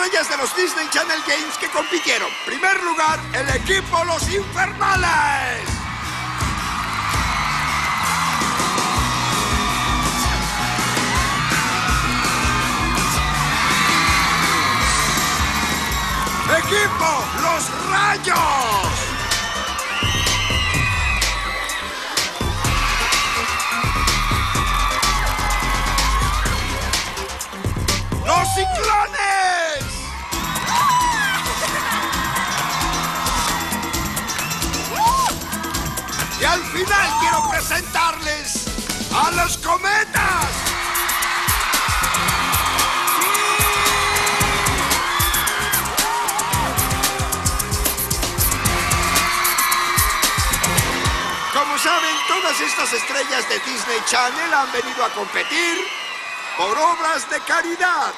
estrellas de los Disney Channel Games que compitieron. Primer lugar, el equipo Los Infernales. Equipo Los Rayos. ¡Los Ciclones! Y al final quiero presentarles a los Cometas. Como saben, todas estas estrellas de Disney Channel han venido a competir por obras de caridad.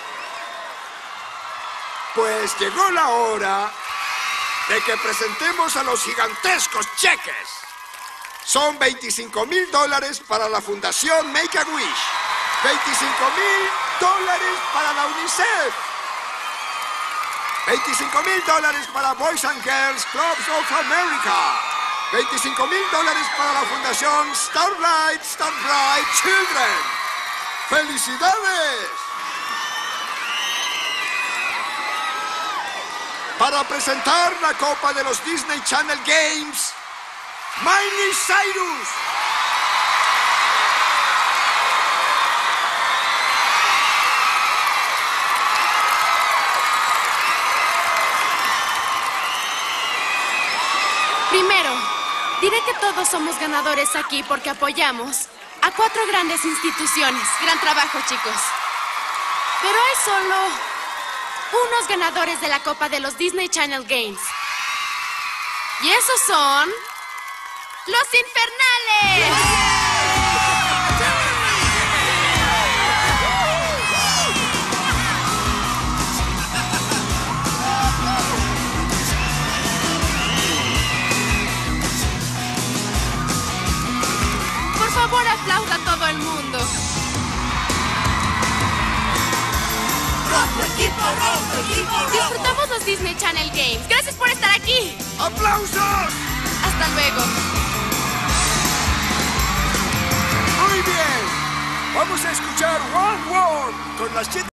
Pues llegó la hora de que presentemos a los gigantescos cheques. Son $25,000 para la Fundación Make-A-Wish, $25,000 para la UNICEF, $25,000 para Boys and Girls Clubs of America, $25,000 para la Fundación Starlight Children. ¡Felicidades! Para presentar la Copa de los Disney Channel Games, Miley Cyrus. Primero, diré que todos somos ganadores aquí porque apoyamos a 4 grandes instituciones. Gran trabajo, chicos. Pero hay solo unos ganadores de la Copa de los Disney Channel Games. Y esos son los Infernales. Por favor, aplauda a todo el mundo. Disfrutamos los Disney Channel Games. Gracias por estar aquí. ¡Aplausos! Hasta luego. Muy bien. Vamos a escuchar One World con las chicas.